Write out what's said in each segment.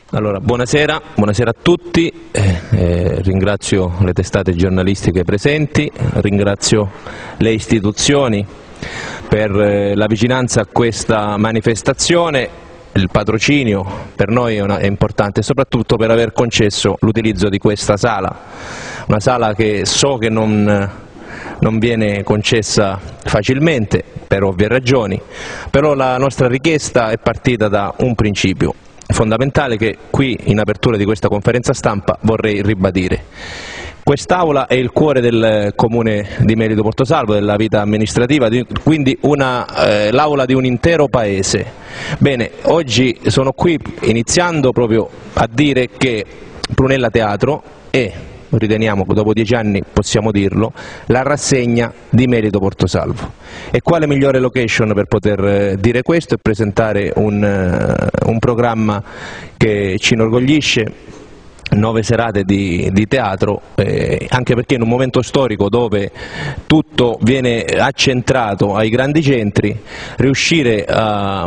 Allora, buonasera a tutti, ringrazio le testate giornalistiche presenti, ringrazio le istituzioni per la vicinanza a questa manifestazione. Il patrocinio per noi è importante, soprattutto per aver concesso l'utilizzo di questa sala, una sala che so che non viene concessa facilmente per ovvie ragioni, però la nostra richiesta è partita da un principio fondamentale che qui in apertura di questa conferenza stampa vorrei ribadire. Quest'Aula è il cuore del Comune di Melito Portosalvo, della vita amministrativa, quindi l'Aula di un intero Paese. Bene, oggi sono qui iniziando proprio a dire che Prunella Teatro è, riteniamo che dopo 10 anni possiamo dirlo, la rassegna di Melito Portosalvo. E quale migliore location per poter dire questo e presentare un programma che ci inorgoglisce, 9 serate di teatro, anche perché in un momento storico dove tutto viene accentrato ai grandi centri, riuscire a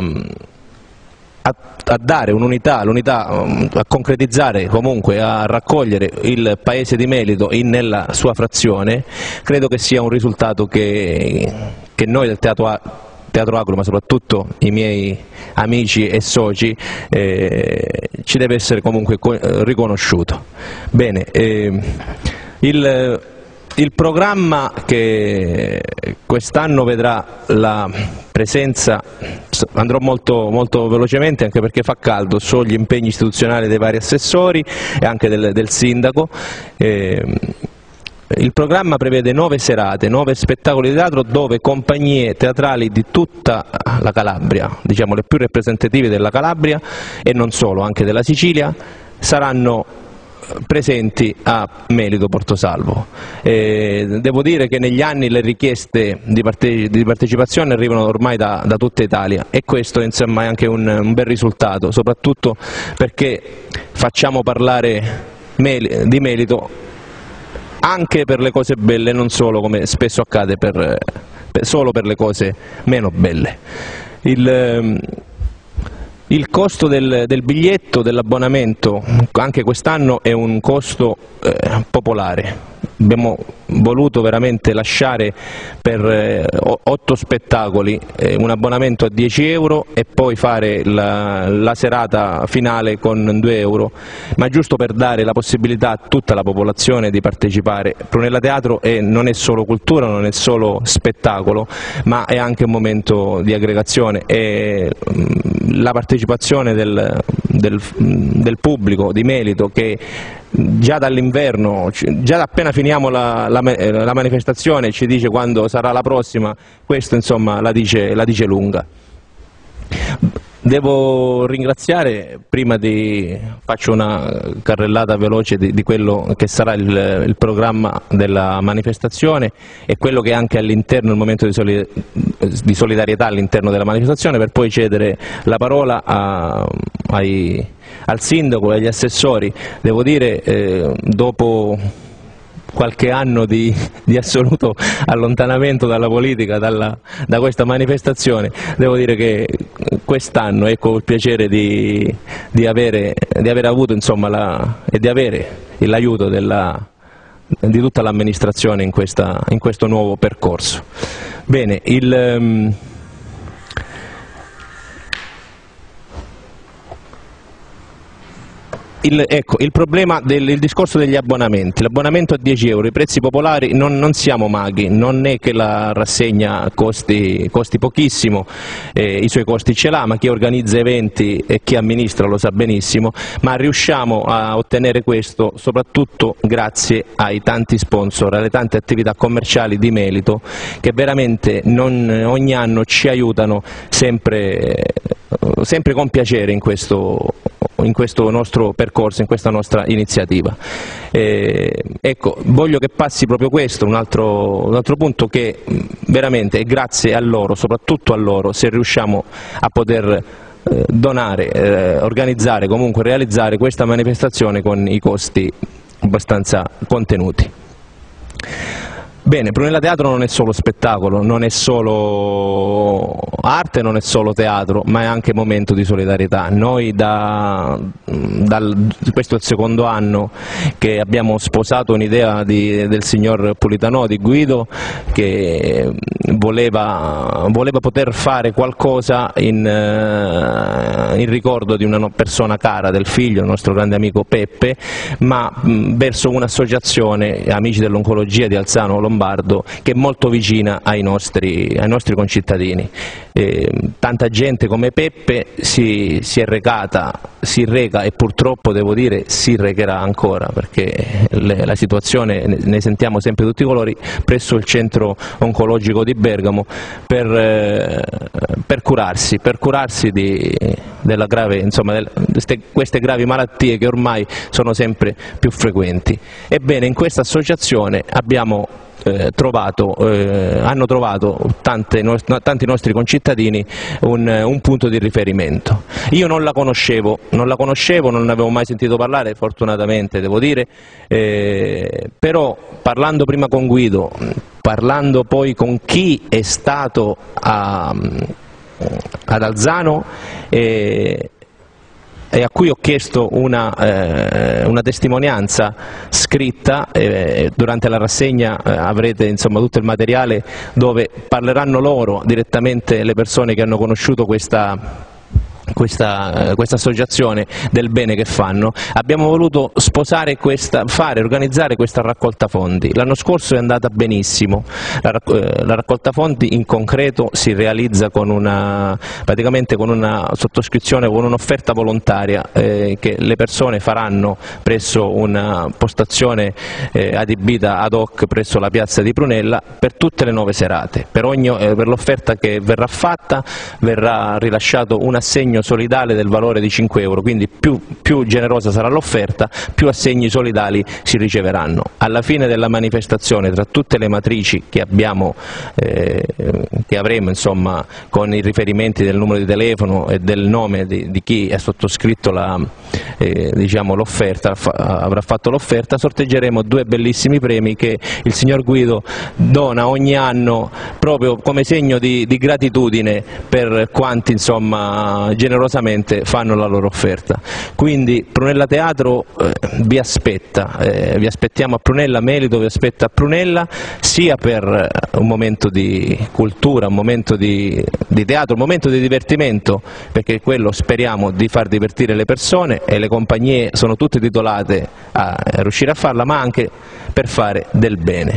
dare un'unità, a concretizzare, comunque a raccogliere il paese di Melito nella sua frazione, credo che sia un risultato che noi del Teatro Agro, ma soprattutto i miei amici e soci, ci deve essere comunque riconosciuto. Bene, il programma che quest'anno vedrà la presenza, andrò molto velocemente anche perché fa caldo, so gli impegni istituzionali dei vari assessori e anche del sindaco. Il programma prevede 9 serate, 9 spettacoli di teatro dove compagnie teatrali di tutta la Calabria, diciamo le più rappresentative della Calabria e non solo, anche della Sicilia, saranno presenti a Melito Portosalvo. Devo dire che negli anni le richieste di partecipazione arrivano ormai da tutta Italia e questo insomma è anche un bel risultato, soprattutto perché facciamo parlare di Melito anche per le cose belle, non solo, come spesso accade, solo per le cose meno belle. Il costo del biglietto, dell'abbonamento, anche quest'anno è un costo popolare. Abbiamo voluto veramente lasciare per 8 spettacoli un abbonamento a 10 euro e poi fare la serata finale con 2 euro, ma giusto per dare la possibilità a tutta la popolazione di partecipare. Prunella Teatro non è solo cultura, non è solo spettacolo, ma è anche un momento di aggregazione e la partecipazione del pubblico di Melito, che già dall'inverno, già appena finiamo la manifestazione ci dice quando sarà la prossima, questo insomma la dice lunga. Devo ringraziare, faccio una carrellata veloce di quello che sarà il programma della manifestazione e quello che è anche all'interno, il momento di solidarietà all'interno della manifestazione, per poi cedere la parola al sindaco e agli assessori. Devo dire, dopo qualche anno di assoluto allontanamento dalla politica, da questa manifestazione, devo dire che quest'anno ecco il piacere di aver avuto insomma e di avere l'aiuto di tutta l'amministrazione in questo nuovo percorso. Bene, il problema del discorso degli abbonamenti, l'abbonamento a 10 euro, i prezzi popolari, non siamo maghi, non è che la rassegna costi pochissimo, i suoi costi ce l'ha, ma chi organizza eventi e chi amministra lo sa benissimo, ma riusciamo a ottenere questo soprattutto grazie ai tanti sponsor, alle tante attività commerciali di Melito che veramente ogni anno ci aiutano sempre con piacere in questo nostro percorso, in questa nostra iniziativa. Ecco, voglio che passi proprio questo, un altro punto, che veramente è grazie a loro, soprattutto a loro, se riusciamo a poter donare, organizzare, comunque realizzare questa manifestazione con i costi abbastanza contenuti. Bene, Prunella Teatro non è solo spettacolo, non è solo arte, non è solo teatro, ma è anche momento di solidarietà. Noi questo è il secondo anno che abbiamo sposato un'idea del signor Politano, di Guido, che voleva poter fare qualcosa in ricordo di una persona cara, del figlio, il nostro grande amico Peppe, ma verso un'associazione, Amici dell'Oncologia di Alzano Lombardo, che è molto vicina ai nostri concittadini. Tanta gente come Peppe si è recata, si reca, e purtroppo devo dire si recherà ancora, perché la situazione ne sentiamo sempre tutti i colori, presso il centro oncologico di Bergamo per curarsi della grave, insomma, queste gravi malattie che ormai sono sempre più frequenti. Ebbene, in questa associazione hanno trovato tanti nostri concittadini un punto di riferimento. Io non la conoscevo, non avevo mai sentito parlare, fortunatamente devo dire, però parlando prima con Guido, parlando poi con chi è stato ad Alzano e a cui ho chiesto una testimonianza scritta, durante la rassegna avrete insomma tutto il materiale dove parleranno loro direttamente, le persone che hanno conosciuto questa associazione, del bene che fanno. Abbiamo voluto organizzare questa raccolta fondi. L'anno scorso è andata benissimo, la raccolta fondi in concreto si realizza praticamente con una sottoscrizione, con un'offerta volontaria che le persone faranno presso una postazione adibita ad hoc presso la piazza di Prunella per tutte le 9 serate. Per l'offerta che verrà fatta verrà rilasciato un assegno solidale del valore di 5 euro, quindi più generosa sarà l'offerta, più assegni solidali si riceveranno. Alla fine della manifestazione, tra tutte le matrici che avremo, insomma, con i riferimenti del numero di telefono e del nome di chi ha sottoscritto l'offerta, avrà fatto l'offerta, sorteggeremo 2 bellissimi premi che il signor Guido dona ogni anno proprio come segno di gratitudine per quanti, insomma, generosamente fanno la loro offerta. Quindi Prunella Teatro vi aspettiamo a Prunella, Melito vi aspetta a Prunella, sia per un momento di cultura, un momento di teatro, un momento di divertimento, perché quello speriamo di far divertire le persone e le compagnie sono tutte titolate a riuscire a farla, ma anche per fare del bene,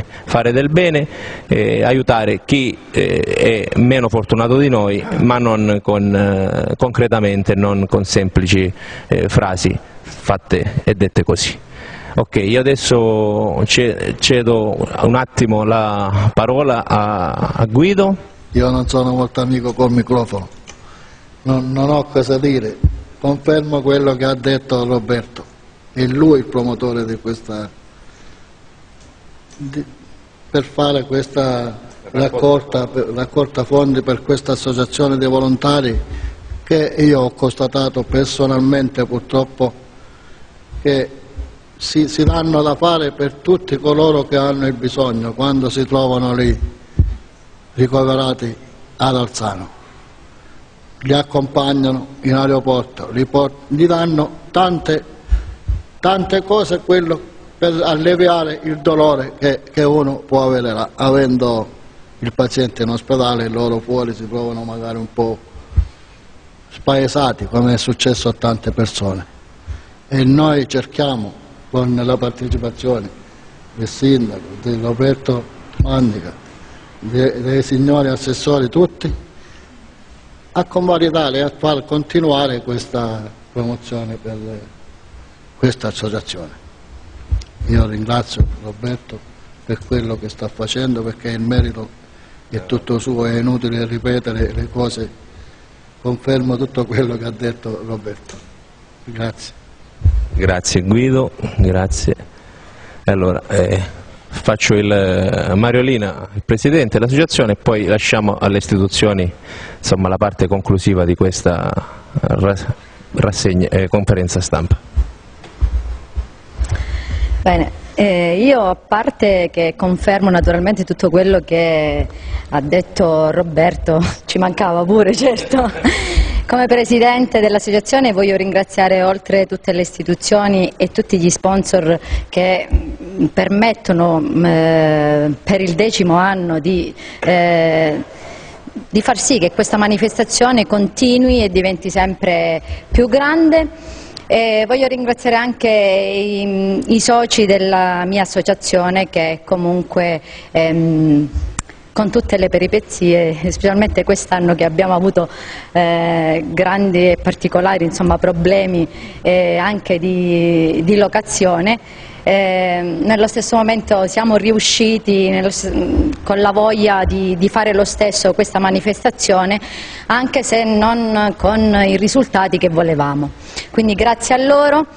aiutare chi è meno fortunato di noi, ma non concretamente, non con semplici frasi fatte e dette così. Ok, io adesso cedo un attimo la parola a Guido. Io non sono molto amico col microfono, non ho cosa dire, confermo quello che ha detto Roberto, è lui il promotore di per fare questa raccolta fondi per questa associazione dei volontari, che io ho constatato personalmente purtroppo che si danno da fare per tutti coloro che hanno il bisogno quando si trovano lì ricoverati ad Alzano. Li accompagnano in aeroporto, gli danno tante cose, quello per alleviare il dolore che uno può avere là, avendo il paziente in ospedale, loro fuori si trovano magari un po' spaesati, come è successo a tante persone. E noi cerchiamo, con la partecipazione del sindaco, di Roberto Mandica, dei signori assessori tutti, a convalidare e a far continuare questa promozione per questa associazione. Io ringrazio Roberto per quello che sta facendo, perché il merito è tutto suo, è inutile ripetere le cose, confermo tutto quello che ha detto Roberto. Grazie. Grazie Guido, grazie. Allora, faccio Mariolina, il Presidente dell'Associazione, e poi lasciamo alle istituzioni, insomma, la parte conclusiva di questa conferenza stampa. Bene. Io, a parte che confermo naturalmente tutto quello che ha detto Roberto, ci mancava pure, certo. Come Presidente dell'Associazione voglio ringraziare, oltre tutte le istituzioni e tutti gli sponsor che permettono per il 10° anno di far sì che questa manifestazione continui e diventi sempre più grande. Voglio ringraziare anche i soci della mia associazione che comunque con tutte le peripezie, specialmente quest'anno che abbiamo avuto grandi e particolari problemi anche di locazione, nello stesso momento siamo riusciti con la voglia di fare lo stesso questa manifestazione, anche se non con i risultati che volevamo. Quindi grazie a loro,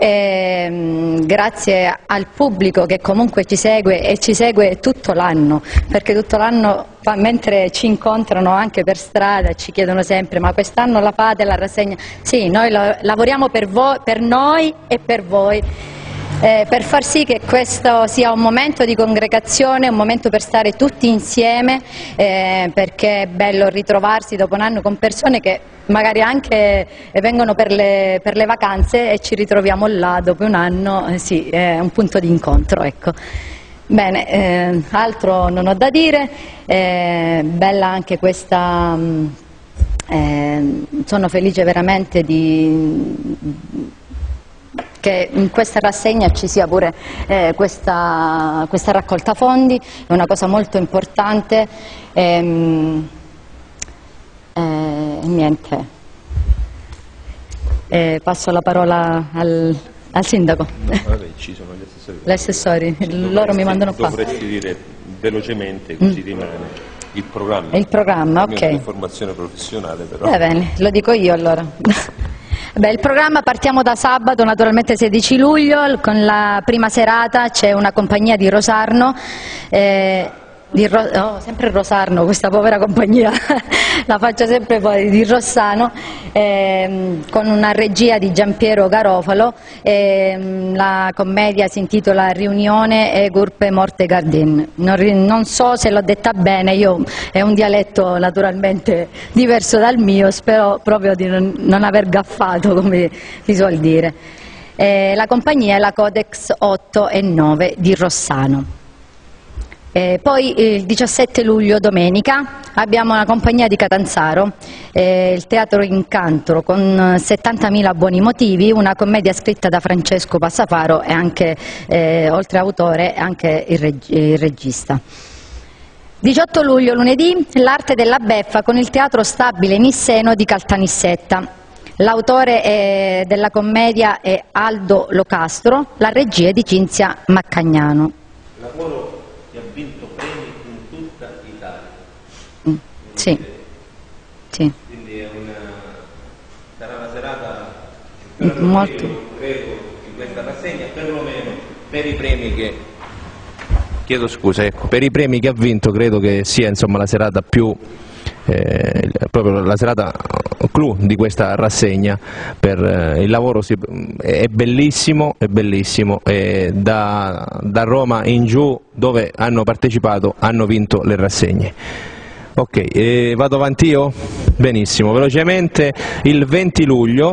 grazie al pubblico che comunque ci segue e ci segue tutto l'anno, perché tutto l'anno mentre ci incontrano anche per strada ci chiedono sempre: ma quest'anno la fate la rassegna? Sì, noi lavoriamo per voi, per noi e per voi. Per far sì che questo sia un momento di congregazione, un momento per stare tutti insieme, perché è bello ritrovarsi dopo un anno con persone che magari anche vengono per le vacanze e ci ritroviamo là dopo un anno, sì, è un punto di incontro, ecco. Bene, altro non ho da dire, bella anche questa, sono felice veramente che in questa rassegna ci sia pure questa raccolta fondi, è una cosa molto importante. Niente, passo la parola al sindaco. No, vabbè, ci sono gli assessori. Loro mi mandano qua. Dovresti dire velocemente, così rimane il programma. Il programma, ok. È una formazione professionale, però. Bene, lo dico io allora. Beh, il programma, partiamo da sabato, naturalmente 16 luglio, con la prima serata c'è una compagnia di Rosarno, sempre Rosarno, questa povera compagnia, la faccio sempre poi di Rossano, con una regia di Giampiero Garofalo, la commedia si intitola Riunione e Gurpe Morte Gardin. Non so se l'ho detta bene, è un dialetto naturalmente diverso dal mio, spero proprio di non aver gaffato, come si suol dire. La compagnia è la Codex 8 e 9 di Rossano. Poi il 17 luglio, domenica, abbiamo una compagnia di Catanzaro, il Teatro Incantro, con 70.000 buoni motivi, una commedia scritta da Francesco Passafaro e anche, oltre autore, anche il regista. 18 luglio, lunedì, l'arte della beffa con il Teatro Stabile Nisseno di Caltanissetta. L'autore della commedia è Aldo Locastro, la regia è di Cinzia Maccagnano. Lavoro che ha vinto premi in tutta Italia. Sì. Sì. Quindi sarà una serata molto. Io credo in questa rassegna, perlomeno per i premi che chiedo scusa, ecco, per i premi che ha vinto credo che sia la serata più proprio la serata clou di questa rassegna. Il lavoro è bellissimo, e da Roma in giù, dove hanno partecipato, hanno vinto le rassegne. Ok, vado avanti io? Benissimo, velocemente. Il 20 luglio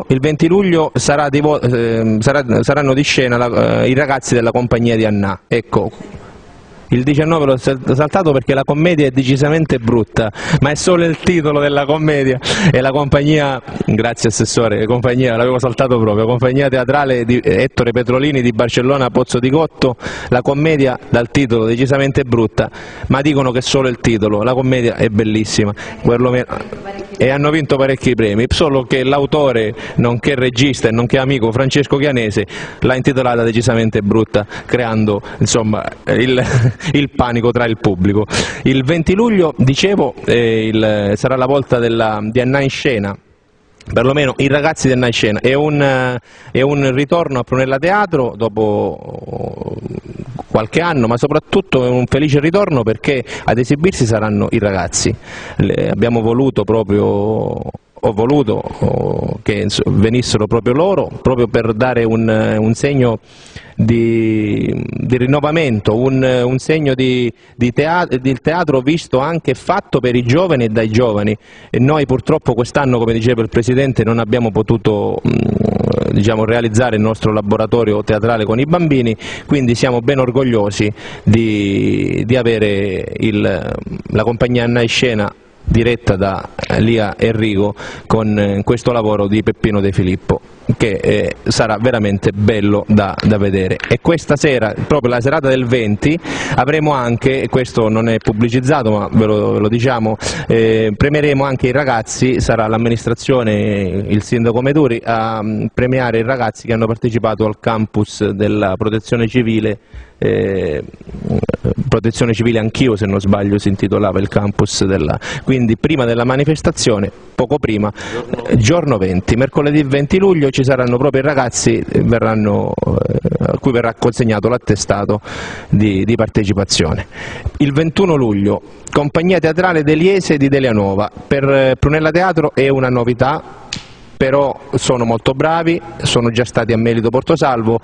saranno di scena i ragazzi della compagnia di Annà. Ecco. Il 19 l'ho saltato perché la commedia è decisamente brutta, ma è solo il titolo della commedia, e la compagnia, grazie Assessore, l'avevo saltato proprio, compagnia teatrale di Ettore Petrolini di Barcellona Pozzo di Gotto. La commedia dal titolo decisamente brutta, ma dicono che è solo il titolo, la commedia è bellissima, e hanno vinto parecchi premi, solo che l'autore, nonché regista e nonché amico, Francesco Chianese, l'ha intitolata decisamente brutta, creando il panico tra il pubblico. Il 20 luglio, dicevo, sarà la volta di Annà in scena, perlomeno i ragazzi di Annà in scena, è un ritorno a Prunella Teatro dopo qualche anno, ma soprattutto è un felice ritorno perché ad esibirsi saranno i ragazzi. Abbiamo voluto proprio ho voluto che venissero proprio loro, proprio per dare un segno di rinnovamento, un segno di teatro visto anche fatto per i giovani e dai giovani. E noi purtroppo quest'anno, come diceva il Presidente, non abbiamo potuto realizzare il nostro laboratorio teatrale con i bambini, quindi siamo ben orgogliosi di avere la compagnia Anna in Scena diretta da Lia Enrico con questo lavoro di Peppino De Filippo, che sarà veramente bello da vedere. E questa sera, proprio la serata del 20, avremo anche, questo non è pubblicizzato ma ve lo diciamo, premieremo anche i ragazzi, sarà l'amministrazione, il sindaco Meduri a premiare i ragazzi che hanno partecipato al campus della Protezione Civile. Protezione Civile Anch'io, se non sbaglio si intitolava il campus quindi prima della manifestazione, poco prima, giorno 20, mercoledì 20 luglio ci saranno proprio i ragazzi, a cui verrà consegnato l'attestato di partecipazione. Il 21 luglio compagnia teatrale Deliese di Delianova, per Prunella Teatro è una novità, però sono molto bravi, sono già stati a Melito Portosalvo,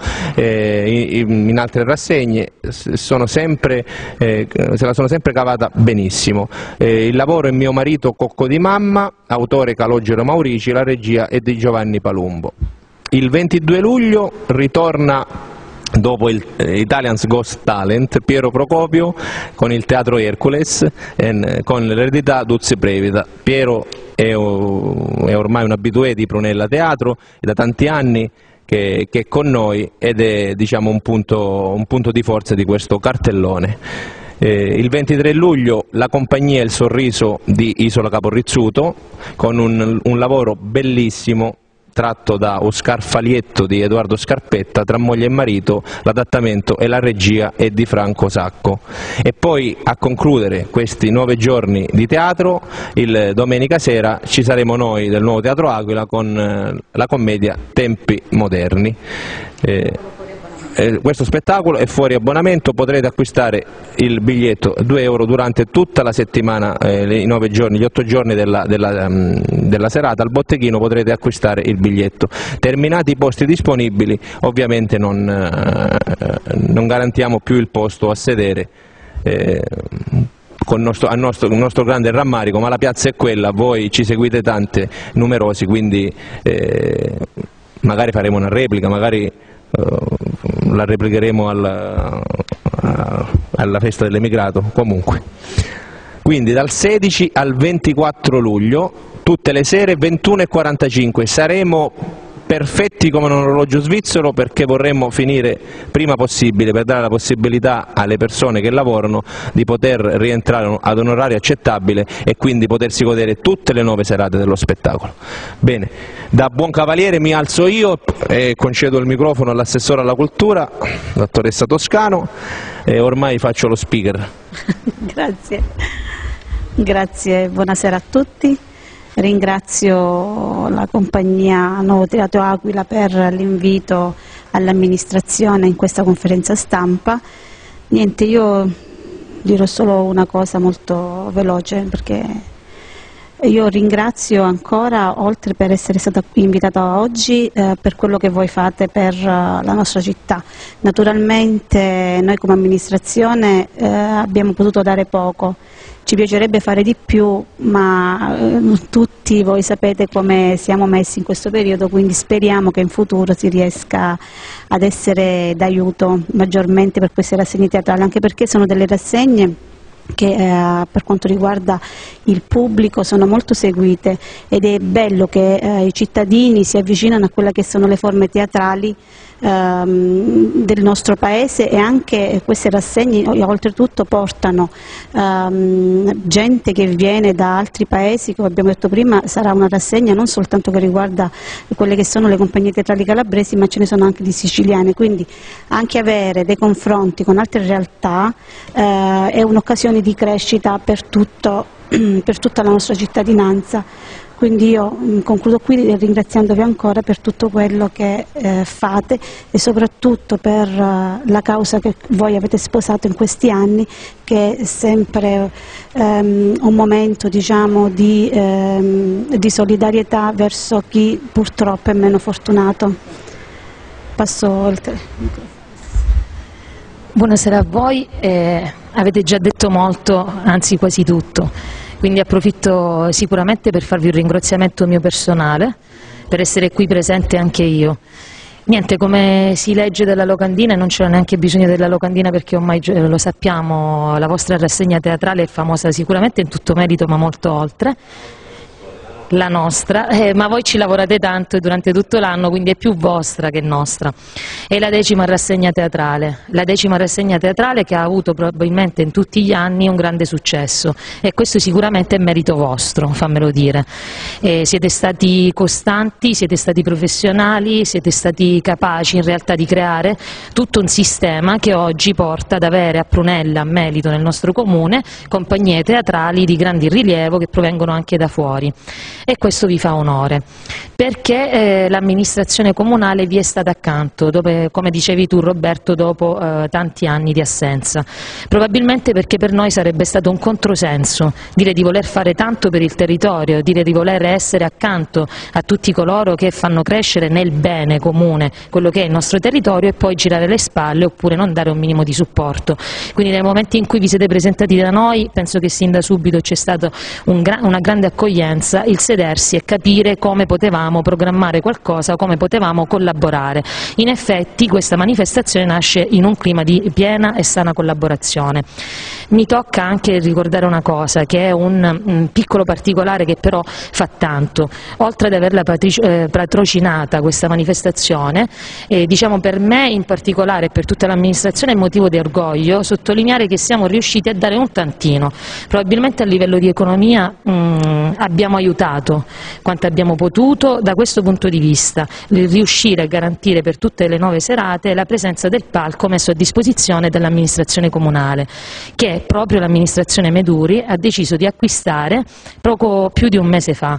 in altre rassegne, se la sono sempre cavata benissimo. Il lavoro è Mio marito Cocco di mamma, autore Calogero Maurici, la regia è di Giovanni Palumbo. Il 22 luglio ritorna, dopo il Italian's Ghost Talent, Piero Procopio con il Teatro Hercules, con l'eredità Duzzi Previta. Piero è ormai un abitué di Prunella Teatro, è da tanti anni che è con noi ed è un punto di forza di questo cartellone. Il 23 luglio la compagnia Il Sorriso di Isola Caporizzuto, con un lavoro bellissimo tratto da Oscar Falietto di Edoardo Scarpetta, Tra moglie e marito, l'adattamento e la regia è di Franco Sacco. E poi a concludere questi 9 giorni di teatro, domenica sera ci saremo noi del Nuovo Teatro Aquila con la commedia Tempi moderni. Questo spettacolo è fuori abbonamento, potrete acquistare il biglietto €2 durante tutta la settimana, i 9 giorni, gli 8 giorni della serata. Al botteghino potrete acquistare il biglietto. Terminati i posti disponibili, ovviamente non garantiamo più il posto a sedere, con il nostro grande rammarico, ma la piazza è quella, voi ci seguite tante, numerosi, quindi magari faremo una replica, magari la replicheremo alla festa dell'emigrato, comunque. Quindi dal 16 al 24 luglio, tutte le sere 21:45, saremo perfetti come un orologio svizzero, perché vorremmo finire prima possibile per dare la possibilità alle persone che lavorano di poter rientrare ad un orario accettabile e quindi potersi godere tutte le 9 serate dello spettacolo. Bene, da buon cavaliere mi alzo io e concedo il microfono all'assessore alla cultura, dottoressa Toscano, e ormai faccio lo speaker. Grazie, buonasera a tutti. Ringrazio la compagnia Nuovo Teatro Aquila per l'invito all'amministrazione in questa conferenza stampa. Niente, io dirò solo una cosa molto veloce, perché io ringrazio ancora, oltre per essere stata invitata oggi, per quello che voi fate per la nostra città. Naturalmente noi come amministrazione abbiamo potuto dare poco. Ci piacerebbe fare di più, ma tutti voi sapete come siamo messi in questo periodo, quindi speriamo che in futuro si riesca ad essere d'aiuto maggiormente per queste rassegne teatrali, anche perché sono delle rassegne che per quanto riguarda il pubblico sono molto seguite, ed è bello che i cittadini si avvicinano a quelle che sono le forme teatrali del nostro paese, e anche queste rassegne oltretutto portano gente che viene da altri paesi. Come abbiamo detto prima, sarà una rassegna non soltanto che riguarda quelle che sono le compagnie teatrali calabresi, ma ce ne sono anche di siciliane, quindi anche avere dei confronti con altre realtà è un'occasione di crescita per tutta la nostra cittadinanza. Quindi io concludo qui ringraziandovi ancora per tutto quello che fate e soprattutto per la causa che voi avete sposato in questi anni, che è sempre un momento, diciamo, di solidarietà verso chi purtroppo è meno fortunato. Passo il microfono. Buonasera a voi, avete già detto molto, anzi quasi tutto, quindi approfitto sicuramente per farvi un ringraziamento mio personale, per essere qui presente anche io. Niente, come si legge dalla locandina, e non c'era neanche bisogno della locandina perché ormai lo sappiamo, la vostra rassegna teatrale è famosa sicuramente in tutto merito ma molto oltre. La nostra, ma voi ci lavorate tanto durante tutto l'anno, quindi è più vostra che nostra. È la 10ª rassegna teatrale, la 10ª rassegna teatrale che ha avuto probabilmente in tutti gli anni un grande successo, e questo sicuramente è merito vostro, fammelo dire. Siete stati costanti, siete stati professionali, siete stati capaci in realtà di creare tutto un sistema che oggi porta ad avere a Prunella, a Melito, nel nostro comune, compagnie teatrali di grande rilievo che provengono anche da fuori. E questo vi fa onore, perché l'amministrazione comunale vi è stata accanto, come dicevi tu Roberto, dopo tanti anni di assenza. Probabilmente perché per noi sarebbe stato un controsenso dire di voler fare tanto per il territorio, dire di voler essere accanto a tutti coloro che fanno crescere nel bene comune quello che è il nostro territorio, e poi girare le spalle oppure non dare un minimo di supporto. Quindi nel momento in cui vi siete presentati da noi, penso che sin da subito c'è stata una grande accoglienza, il sedersi e capire come potevamo programmare qualcosa, come potevamo collaborare. In effetti questa manifestazione nasce in un clima di piena e sana collaborazione. Mi tocca anche ricordare una cosa, che è un piccolo particolare che però fa tanto. Oltre ad averla patrocinata questa manifestazione, diciamo per me in particolare e per tutta l'amministrazione è motivo di orgoglio sottolineare che siamo riusciti a dare un tantino. Probabilmente a livello di economia abbiamo aiutato quanto abbiamo potuto da questo punto di vista, riuscire a garantire per tutte le 9 serate la presenza del palco messo a disposizione dell'amministrazione comunale, che proprio l'amministrazione Meduri ha deciso di acquistare poco più di un mese fa,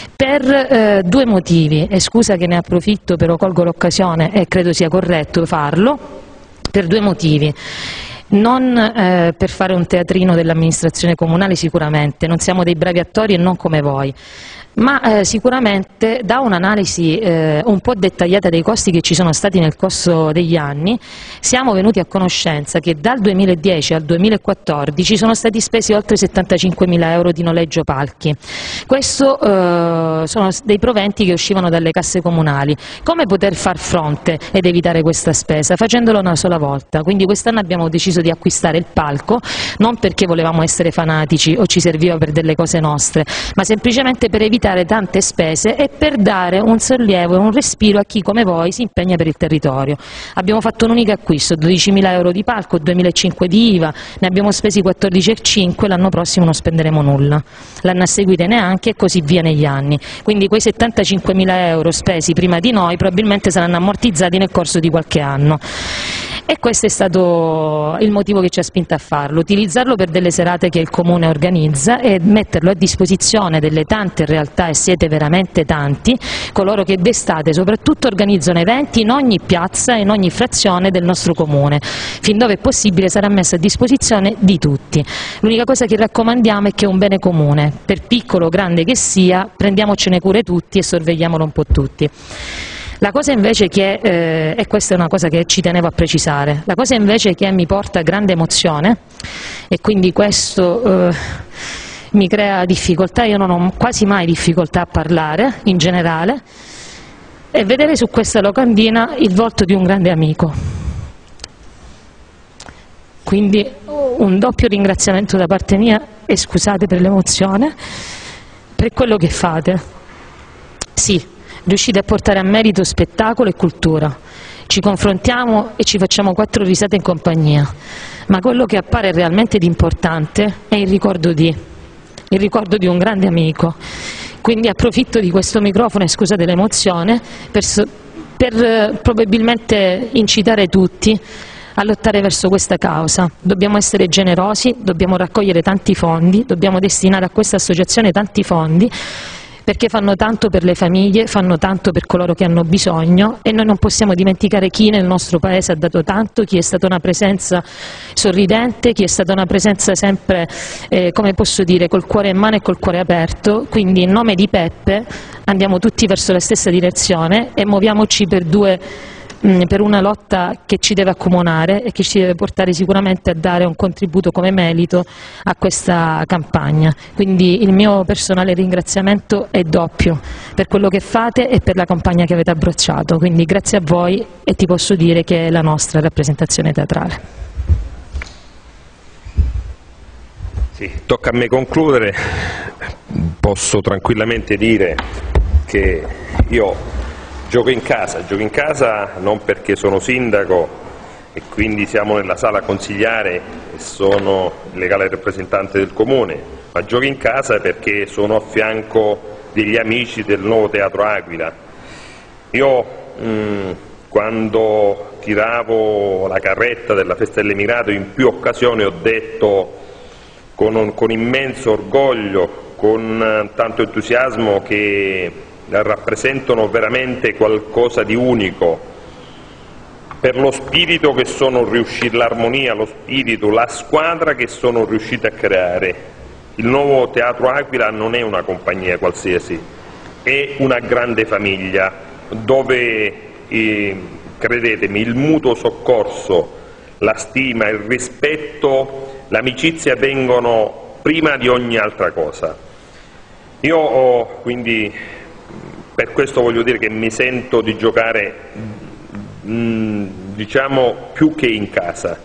per 2 motivi, e scusa che ne approfitto, però colgo l'occasione e credo sia corretto farlo, per 2 motivi. Non per fare un teatrino dell'amministrazione comunale sicuramente, non siamo dei bravi attori e non come voi, ma sicuramente da un'analisi un po' dettagliata dei costi che ci sono stati nel corso degli anni siamo venuti a conoscenza che dal 2010 al 2014 sono stati spesi oltre 75.000 euro di noleggio palchi. Questo sono dei proventi che uscivano dalle casse comunali. Come poter far fronte ed evitare questa spesa? Facendolo una sola volta. Quindi quest'anno abbiamo deciso di acquistare il palco, non perché volevamo essere fanatici o ci serviva per delle cose nostre, ma semplicemente per evitare tante spese e per dare un sollievo e un respiro a chi come voi si impegna per il territorio. Abbiamo fatto un unico acquisto, 12.000 euro di palco, 2.500 di IVA, ne abbiamo spesi 14,5, l'anno prossimo non spenderemo nulla, l'anno a seguire neanche, e così via negli anni. Quindi quei 75.000 euro spesi prima di noi probabilmente saranno ammortizzati nel corso di qualche anno. E questo è stato il motivo che ci ha spinto a farlo, utilizzarlo per delle serate che il Comune organizza e metterlo a disposizione delle tante realtà, e siete veramente tanti, coloro che d'estate soprattutto organizzano eventi in ogni piazza e in ogni frazione del nostro Comune, fin dove è possibile sarà messo a disposizione di tutti. L'unica cosa che raccomandiamo è che è un bene comune, per piccolo o grande che sia, prendiamocene cure tutti e sorvegliamolo un po' tutti. La cosa invece che, e questa è una cosa che ci tenevo a precisare, la cosa invece che mi porta grande emozione, e quindi questo mi crea difficoltà, io non ho quasi mai difficoltà a parlare in generale, è vedere su questa locandina il volto di un grande amico. Quindi un doppio ringraziamento da parte mia, e scusate per l'emozione, per quello che fate. Sì, riuscite a portare a merito spettacolo e cultura, ci confrontiamo e ci facciamo 4 risate in compagnia, ma quello che appare realmente di importante è il ricordo di un grande amico. Quindi approfitto di questo microfono, e scusate l'emozione, per probabilmente incitare tutti a lottare verso questa causa. Dobbiamo essere generosi, dobbiamo raccogliere tanti fondi, dobbiamo destinare a questa associazione tanti fondi, perché fanno tanto per le famiglie, fanno tanto per coloro che hanno bisogno, e noi non possiamo dimenticare chi nel nostro paese ha dato tanto, chi è stata una presenza sorridente, chi è stata una presenza sempre, come posso dire, col cuore in mano e col cuore aperto. Quindi in nome di Peppe andiamo tutti verso la stessa direzione e muoviamoci per una lotta che ci deve accomunare e che ci deve portare sicuramente a dare un contributo come merito a questa campagna. Quindi il mio personale ringraziamento è doppio per quello che fate e per la campagna che avete abbracciato, quindi grazie a voi, e ti posso dire che è la nostra rappresentazione teatrale. Sì, tocca a me concludere. Posso tranquillamente dire che io gioco in casa non perché sono sindaco e quindi siamo nella sala consigliare e sono legale rappresentante del comune, ma gioco in casa perché sono a fianco degli amici del Nuovo Teatro Aquila. Io quando tiravo la carretta della Festa dell'Emigrato in più occasioni ho detto con immenso orgoglio, con tanto entusiasmo, che rappresentano veramente qualcosa di unico per lo spirito che sono riusciti, l'armonia, lo spirito, la squadra che sono riusciti a creare. Il Nuovo Teatro Aquila non è una compagnia qualsiasi, è una grande famiglia dove, credetemi, il mutuo soccorso, la stima, il rispetto, l'amicizia vengono prima di ogni altra cosa. Io quindi per questo voglio dire che mi sento di giocare, diciamo, più che in casa.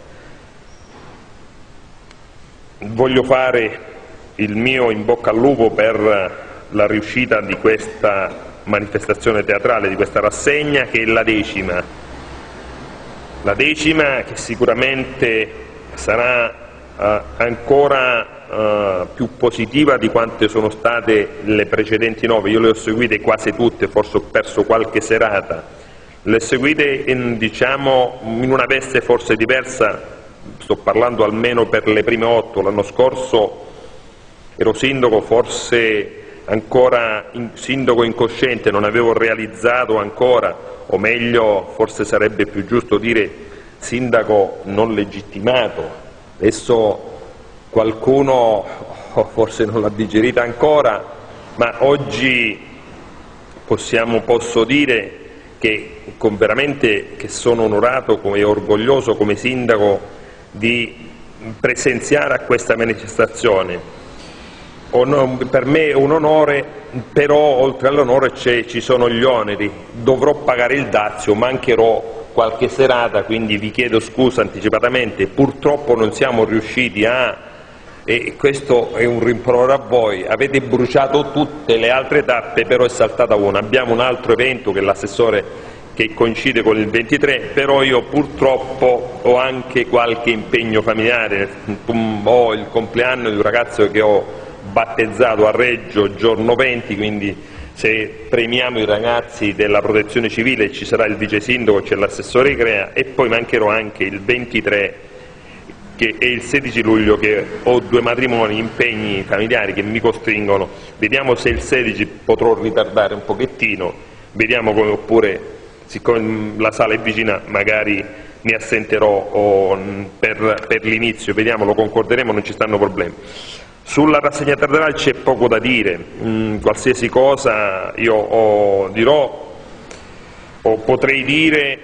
Voglio fare il mio in bocca al lupo per la riuscita di questa manifestazione teatrale, di questa rassegna, che è la 10ª. La 10ª, che sicuramente sarà ancora più positiva di quante sono state le precedenti 9. Io le ho seguite quasi tutte, forse ho perso qualche serata, le ho seguite diciamo, in una veste forse diversa, sto parlando almeno per le prime 8, l'anno scorso ero sindaco, forse ancora sindaco incosciente, non avevo realizzato ancora, o meglio forse sarebbe più giusto dire sindaco non legittimato. Adesso qualcuno forse non l'ha digerita ancora, ma oggi posso dire che veramente che sono onorato e orgoglioso come sindaco di presenziare a questa manifestazione. Per me è un onore, però oltre all'onore ci sono gli oneri. Dovrò pagare il dazio, mancherò qualche serata, quindi vi chiedo scusa anticipatamente. Purtroppo non siamo riusciti e questo è un rimprovero a voi, avete bruciato tutte le altre tappe, però è saltata una. Abbiamo un altro evento che è l'assessore, che coincide con il 23, però io purtroppo ho anche qualche impegno familiare. Ho il compleanno di un ragazzo che ho battezzato a Reggio giorno 20, quindi se premiamo i ragazzi della protezione civile ci sarà il vice sindaco, c'è l'assessore Icrea, e poi mancherò anche il 23 che è il 16 luglio, che ho 2 matrimoni, impegni familiari che mi costringono. Vediamo se il 16 potrò ritardare un pochettino, vediamo come, oppure siccome la sala è vicina magari mi assenterò per l'inizio, vediamo, lo concorderemo, non ci stanno problemi. Sulla rassegna teatrale c'è poco da dire, qualsiasi cosa io dirò o potrei dire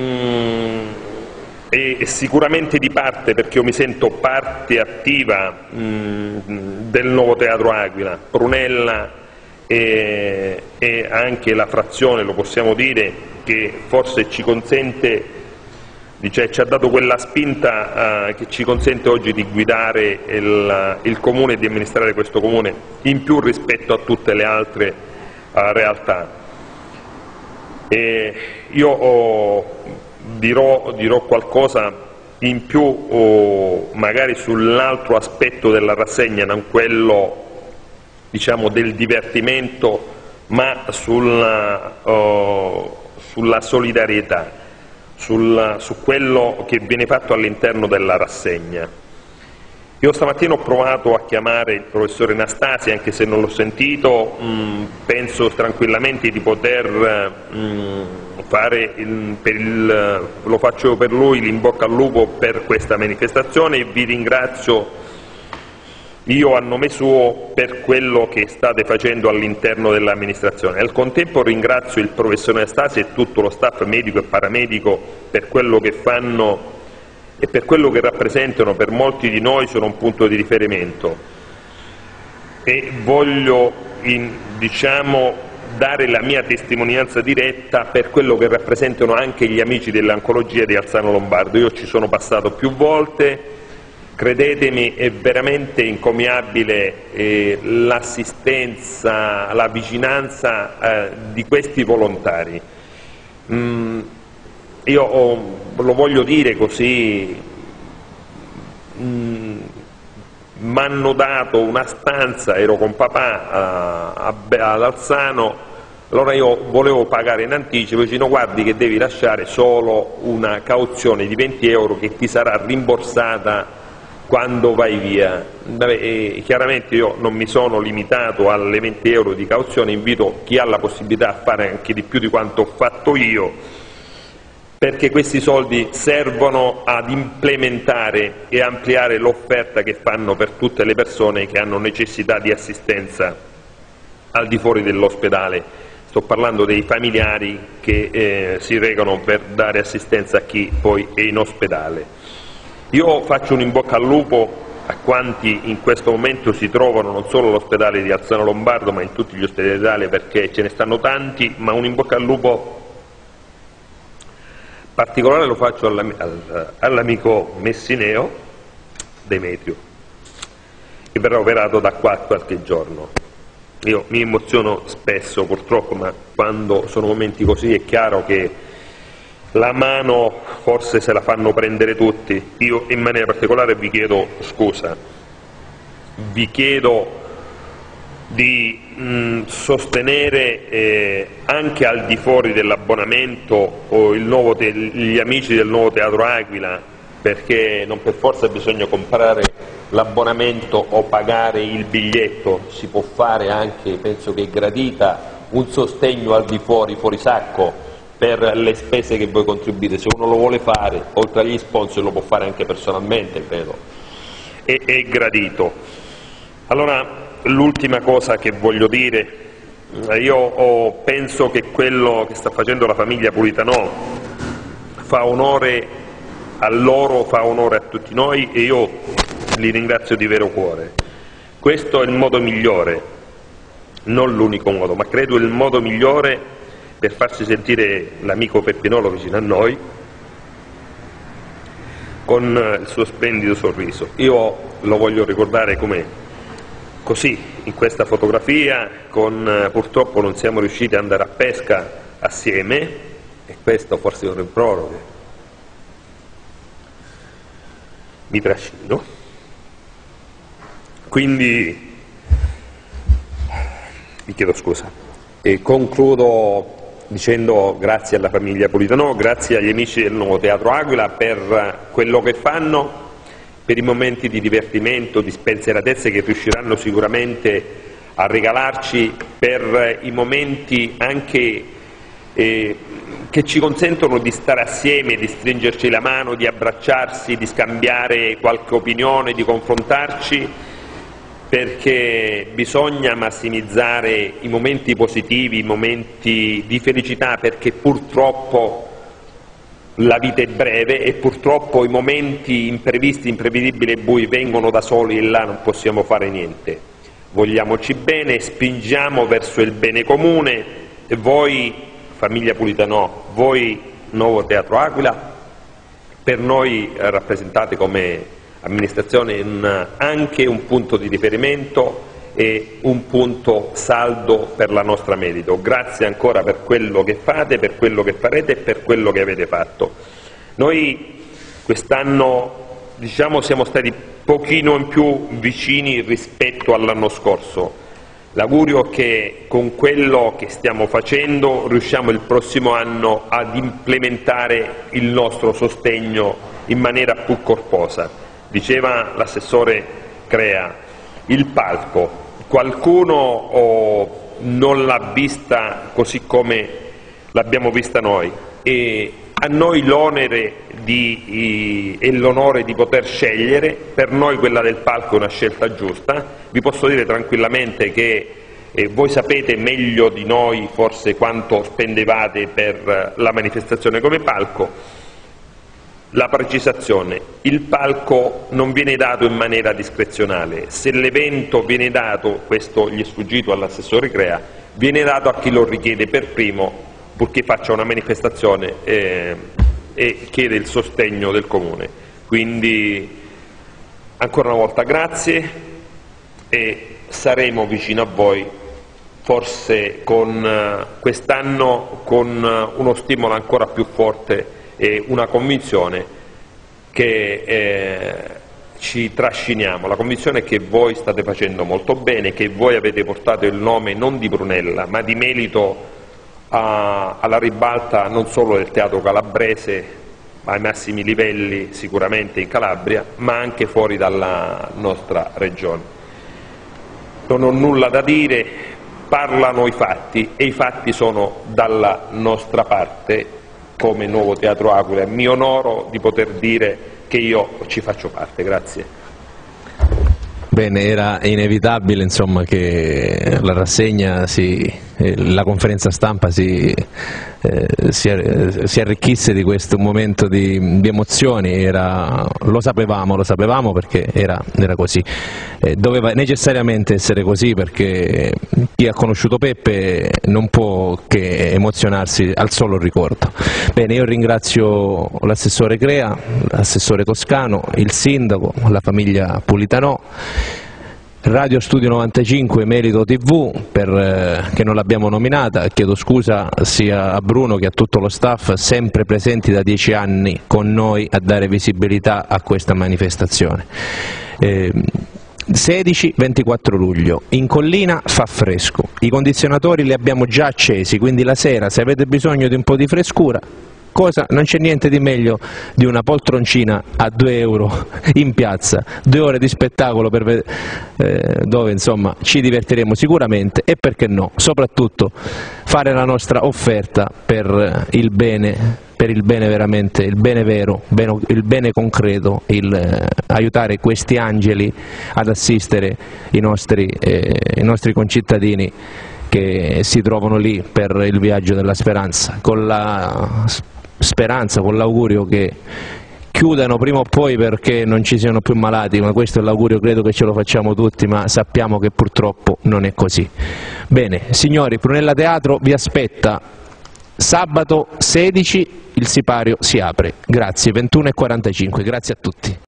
è sicuramente di parte, perché io mi sento parte attiva del Nuovo Teatro Aquila. Brunella e anche la frazione, lo possiamo dire, che forse ci consente, ci ha dato quella spinta che ci consente oggi di guidare il comune e di amministrare questo comune in più rispetto a tutte le altre realtà. Io dirò qualcosa in più magari sull'altro aspetto della rassegna, non quello diciamo del divertimento, ma sulla solidarietà, su quello che viene fatto all'interno della rassegna. Io stamattina ho provato a chiamare il professore Nastasi, anche se non l'ho sentito, penso tranquillamente di poter fare, lo faccio per lui, l'in bocca al lupo per questa manifestazione e vi ringrazio io a nome suo per quello che state facendo all'interno dell'amministrazione. Al contempo ringrazio il professor Nastasi e tutto lo staff medico e paramedico per quello che fanno e per quello che rappresentano. Per molti di noi sono un punto di riferimento e voglio dare la mia testimonianza diretta per quello che rappresentano anche gli amici dell'oncologia di Alzano Lombardo. Io ci sono passato più volte, credetemi, è veramente incommiabile l'assistenza, la vicinanza di questi volontari. Io lo voglio dire così, mi hanno dato una stanza, ero con papà ad Alzano, allora io volevo pagare in anticipo, dice no, guardi che devi lasciare solo una cauzione di 20 euro che ti sarà rimborsata quando vai via. Chiaramente io non mi sono limitato alle 20 euro di cauzione, invito chi ha la possibilità a fare anche di più di quanto ho fatto io, perché questi soldi servono ad implementare e ampliare l'offerta che fanno per tutte le persone che hanno necessità di assistenza al di fuori dell'ospedale. Sto parlando dei familiari che si recano per dare assistenza a chi poi è in ospedale. Io faccio un in bocca al lupo a quanti in questo momento si trovano non solo all'ospedale di Alzano Lombardo ma in tutti gli ospedali d'Italia, perché ce ne stanno tanti, ma un in bocca al lupo particolare lo faccio all'amico Messineo Demetrio, che verrà operato da qua a qualche giorno. Io mi emoziono spesso purtroppo, ma quando sono momenti così è chiaro che la mano forse se la fanno prendere tutti. Io in maniera particolare vi chiedo scusa, vi chiedo di sostenere anche al di fuori dell'abbonamento gli amici del nuovo Teatro Aquila, perché non per forza bisogna comprare l'abbonamento o pagare il biglietto, si può fare anche, penso che è gradita, un sostegno al di fuori sacco per le spese che voi contribuite. Se uno lo vuole fare, oltre agli sponsor, lo può fare anche personalmente, credo, è gradito. Allora, l'ultima cosa che voglio dire, io penso che quello che sta facendo la famiglia Pulitanò fa onore a loro, fa onore a tutti noi e io li ringrazio di vero cuore. Questo è il modo migliore, non l'unico modo, ma credo il modo migliore per farsi sentire l'amico Peppinolo vicino a noi con il suo splendido sorriso. Io lo voglio ricordare come così, in questa fotografia, purtroppo non siamo riusciti ad andare a pesca assieme, e questo forse è un rimprovero che mi trascino. Quindi vi chiedo scusa e concludo dicendo grazie alla famiglia Pulitanò, grazie agli amici del nuovo Teatro Aquila per quello che fanno, per i momenti di divertimento, di spensieratezza che riusciranno sicuramente a regalarci, per i momenti anche che ci consentono di stare assieme, di stringerci la mano, di abbracciarsi, di scambiare qualche opinione, di confrontarci, perché bisogna massimizzare i momenti positivi, i momenti di felicità, perché purtroppo la vita è breve e purtroppo i momenti imprevisti, imprevedibili e bui vengono da soli e là non possiamo fare niente. Vogliamoci bene, spingiamo verso il bene comune e voi, famiglia Pulitanò, voi nuovo Teatro Aquila, per noi rappresentate come amministrazione anche un punto di riferimento e un punto saldo per la nostra merito. Grazie ancora per quello che fate, per quello che farete e per quello che avete fatto. Noi quest'anno siamo stati un pochino in più vicini rispetto all'anno scorso. L'augurio è che con quello che stiamo facendo riusciamo il prossimo anno ad implementare il nostro sostegno in maniera più corposa. Diceva l'assessore Crea, il palco, qualcuno non l'ha vista così come l'abbiamo vista noi, e a noi l'onere e l'onore di poter scegliere. Per noi quella del palco è una scelta giusta. Vi posso dire tranquillamente che voi sapete meglio di noi forse quanto spendevate per la manifestazione come palco. La precisazione: il palco non viene dato in maniera discrezionale. Se l'evento viene dato, questo gli è sfuggito all'assessore Crea, viene dato a chi lo richiede per primo, purché faccia una manifestazione e chiede il sostegno del Comune. Quindi ancora una volta grazie, e saremo vicino a voi, forse con quest'anno con uno stimolo ancora più forte e una convinzione che ci trasciniamo. La convinzione è che voi state facendo molto bene, che voi avete portato il nome non di Brunella ma di Melito alla ribalta non solo del teatro calabrese, ai massimi livelli sicuramente in Calabria, ma anche fuori dalla nostra regione. Non ho nulla da dire, parlano i fatti, e i fatti sono dalla nostra parte. Come Nuovo Teatro Aquila mi onoro di poter dire che io ci faccio parte. Grazie. Bene, era inevitabile insomma che la rassegna, la conferenza stampa si arricchisse di questo momento di emozioni. Lo sapevamo perché era così. Doveva necessariamente essere così, perché chi ha conosciuto Peppe non può che emozionarsi al solo ricordo. Bene, io ringrazio l'assessore Crea, l'assessore Toscano, il sindaco, la famiglia Pulitanò, Radio Studio 95, Melito TV, che non l'abbiamo nominata. Chiedo scusa sia a Bruno che a tutto lo staff, sempre presenti da 10 anni con noi a dare visibilità a questa manifestazione. 16-24 luglio, in collina fa fresco, i condizionatori li abbiamo già accesi, quindi la sera, se avete bisogno di un po' di frescura, non c'è niente di meglio di una poltroncina a 2 euro in piazza, 2 ore di spettacolo dove insomma ci divertiremo sicuramente, e perché no, soprattutto fare la nostra offerta per il bene veramente, il bene vero, il bene concreto, aiutare questi angeli ad assistere i nostri concittadini che si trovano lì per il viaggio della speranza, con la speranza, con l'augurio che chiudano prima o poi perché non ci siano più malati, ma questo è l'augurio, credo che ce lo facciamo tutti, ma sappiamo che purtroppo non è così. Bene, signori, Brunella Teatro vi aspetta sabato 16, il sipario si apre. Grazie, 21:45, grazie a tutti.